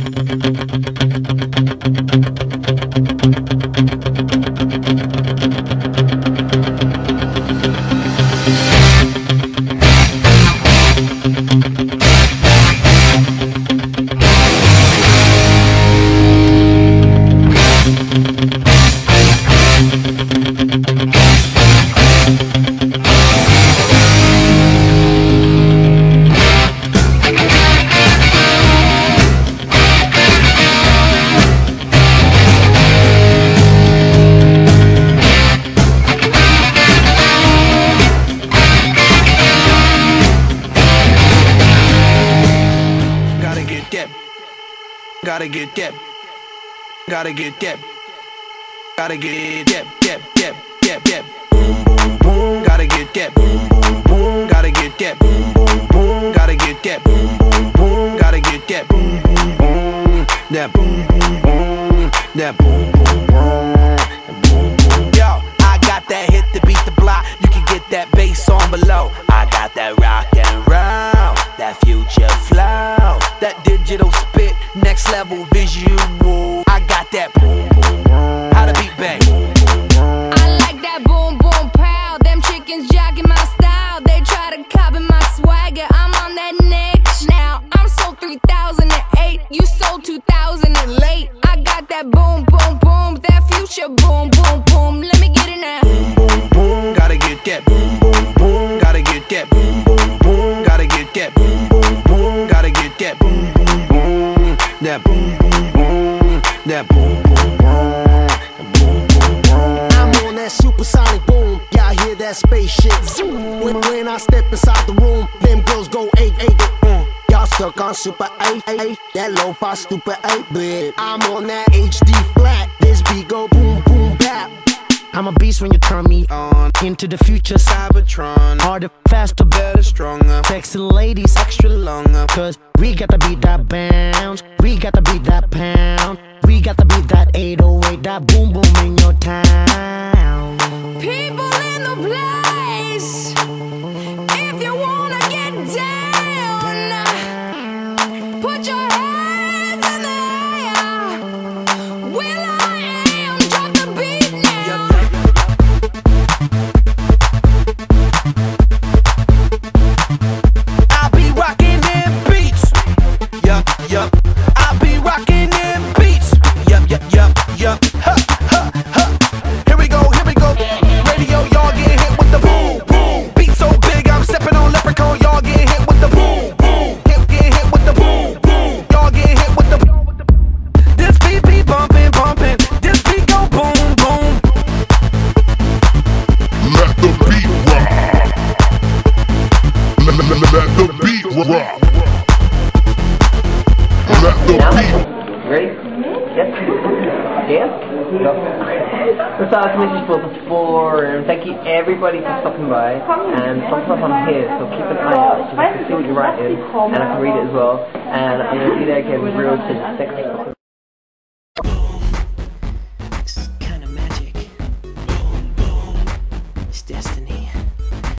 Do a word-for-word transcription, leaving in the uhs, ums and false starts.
Gotta get that, gotta get that, gotta get that, that, that, that, that. Boom, boom, boom. Gotta get that, boom, boom, boom. Gotta get that, boom, boom, boom. Gotta get that, boom, boom, boom. Gotta get that, boom, boom, boom. That boom, boom, boom. That boom, boom, boom. Boom, boom. Yo, I got that hit to beat the block. You can get that bass on below. I got that rock and roll, that future flow, that digital spit. Next level visual. I got that boom, boom, boom. How to beat bang. I like that boom, boom, pow. Them chickens jogging my style. They try to copy my swagger. I'm on that next now. I'm sold three thousand eight. You sold two thousand and late. I got that boom, boom, boom. That future boom, boom, boom. Let me get it now. Boom, boom, boom. Gotta get that boom, boom, boom. Gotta get that boom, boom, boom. Gotta get that boom, boom, boom. Gotta get that boom, boom, boom. That boom, boom, boom. That boom, boom, boom. Boom, boom, boom. I'm on that supersonic boom. Y'all hear that spaceship zoom. When, when I step inside the room, them girls go eight, eight, mm. Y'all stuck on super eight, eight. That lo-fi stupid eight bit. I'm on that H D flat. This beat go boom, boom, bap. I'm a beast when you turn me on. Into the future, Cybertron. Harder, faster, better, stronger. Sexy ladies, extra longer. Cause we got to beat that bounce. We got to beat that pound. We got to beat that eight oh eight. That boom boom in your town. People in the place, if you wanna get down, put your hands in the air. Will I am, drop the beat now. I be rocking them beats. Yup, yup. I be rocking them beats. Yup, yup, yup, yup. Ha, ha, ha. Here we go, here we go. Radio, y'all get hit with the boom, boom. Beat so big, I'm stepping on leprechaun. Y'all get hit with the boom, boom. Hip get hit with the boom, boom. Y'all get hit with the. This beat be bumping, bumping. This beat go boom, boom. Let the beat rock. Let, let, let, let the beat rock. Let the beat. Ready? Yes. Yeah? Go. That's all I finished for before, and thank you everybody for stopping by. And some stuff on here, so keep an eye out so I can see what you're writing, and I can read it as well. And I'm going to be there again real soon. Thanks.